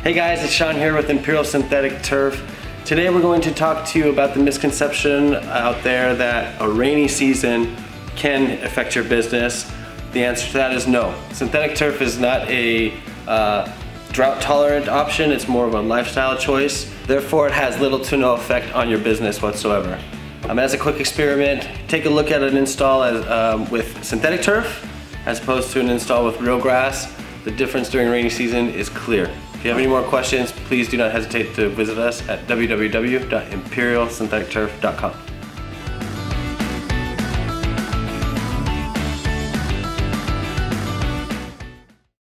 Hey guys, it's Sean here with Imperial Synthetic Turf. Today we're going to talk to you about the misconception out there that a rainy season can affect your business. The answer to that is no. Synthetic turf is not a drought tolerant option, it's more of a lifestyle choice. Therefore, it has little to no effect on your business whatsoever. As a quick experiment, take a look at an install with synthetic turf as opposed to an install with real grass. The difference during rainy season is clear. If you have any more questions, please do not hesitate to visit us at www.imperialsyntheticturf.com.